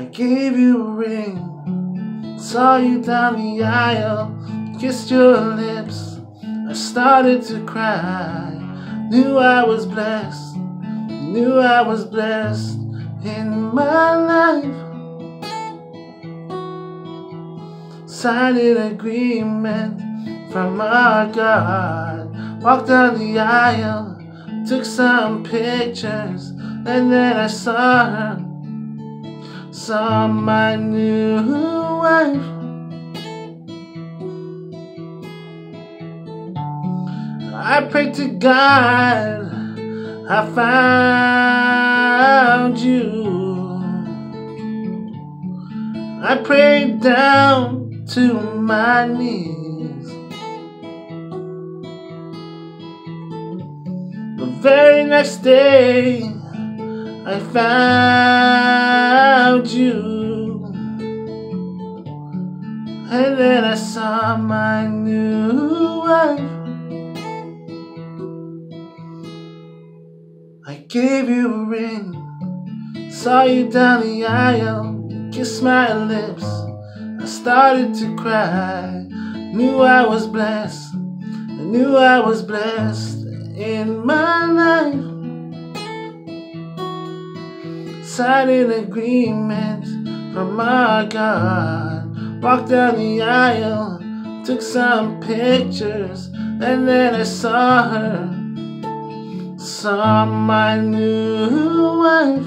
gave you a ring, saw you down the aisle, kissed your lips. I started to cry. Knew I was blessed, knew I was blessed in my life. Signed an agreement from our God. Walked down the aisle, took some pictures, and then I saw her, saw my new wife. I prayed to God, I found you. I prayed down to my knees. The very next day, I found you. And then I saw my new wife. I gave you a ring, saw you down the aisle, kissed my lips. I started to cry. Knew I was blessed, I knew I was blessed in my life. Signed an agreement from our God. Walked down the aisle, took some pictures, and then I saw her, saw my new wife.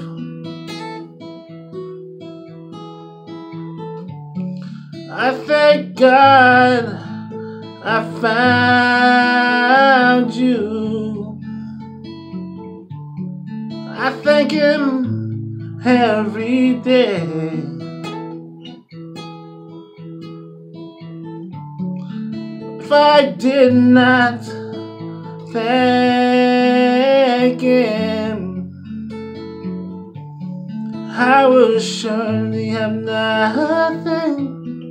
I thank God I found you. I thank Him every day. If I did not thank Him, I will surely have nothing.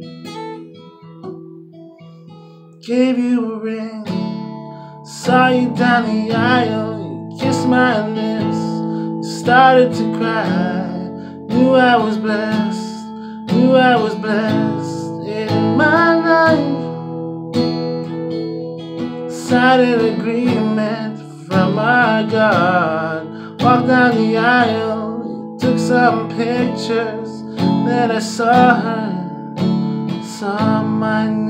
Gave you a ring, saw you down the aisle, you kissed my lips, started to cry. Knew I was blessed, knew I was blessed in my life. Signed an agreement from our God. Walked down the aisle, took some pictures, then I saw her, saw my